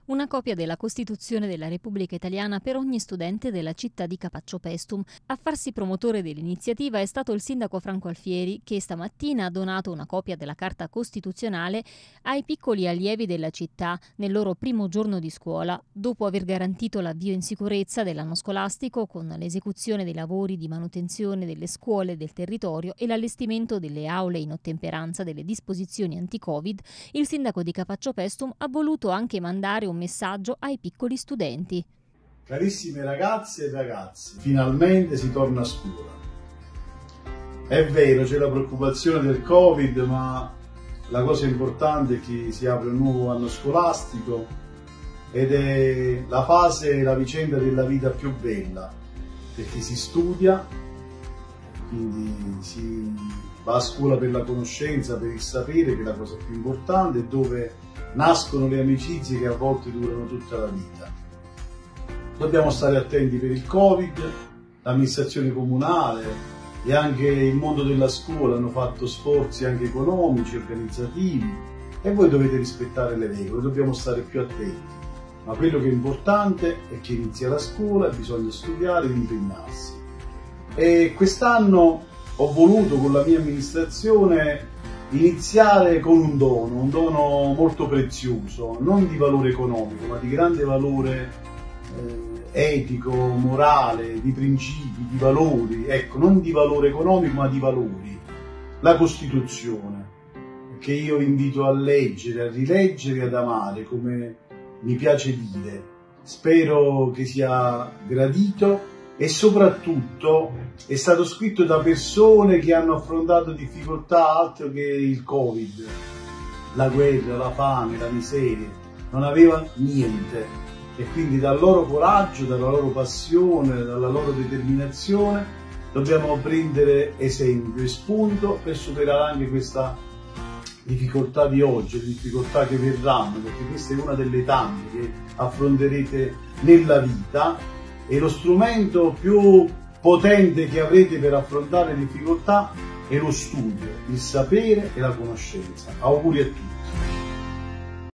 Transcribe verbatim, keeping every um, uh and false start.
Una copia della Costituzione della Repubblica Italiana per ogni studente della città di Capaccio Paestum. A farsi promotore dell'iniziativa è stato il sindaco Franco Alfieri, che stamattina ha donato una copia della Carta Costituzionale ai piccoli allievi della città nel loro primo giorno di scuola, dopo aver garantito l'avvio in sicurezza dell'anno scolastico con l'esecuzione dei lavori di manutenzione delle scuole del territorio e l'allestimento delle aule in ottemperanza delle disposizioni anti-Covid. Il sindaco di Capaccio Paestum ha voluto anche mandare un messaggio ai piccoli studenti. Carissime ragazze e ragazzi, finalmente si torna a scuola. È vero, c'è la preoccupazione del Covid, ma la cosa importante è che si apre un nuovo anno scolastico ed è la fase e la vicenda della vita più bella, perché si studia, quindi si va a scuola per la conoscenza, per il sapere, che è la cosa più importante, dove nascono le amicizie che a volte durano tutta la vita. Dobbiamo stare attenti per il Covid, l'amministrazione comunale e anche il mondo della scuola hanno fatto sforzi anche economici, organizzativi, e voi dovete rispettare le regole, dobbiamo stare più attenti. Ma quello che è importante è che inizia la scuola e bisogna studiare ed impegnarsi. E quest'anno ho voluto con la mia amministrazione iniziare con un dono, un dono molto prezioso, non di valore economico, ma di grande valore eh, etico, morale, di principi, di valori, ecco, non di valore economico, ma di valori. La Costituzione, che io invito a leggere, a rileggere e ad amare, come mi piace dire. Spero che sia gradito e soprattutto è stato scritto da persone che hanno affrontato difficoltà altro che il Covid, la guerra, la fame, la miseria, non avevano niente, e quindi dal loro coraggio, dalla loro passione, dalla loro determinazione dobbiamo prendere esempio e spunto per superare anche questa difficoltà di oggi, le difficoltà che verranno, perché questa è una delle tante che affronterete nella vita. E lo strumento più potente che avrete per affrontare le difficoltà è lo studio, il sapere e la conoscenza. Auguri a tutti.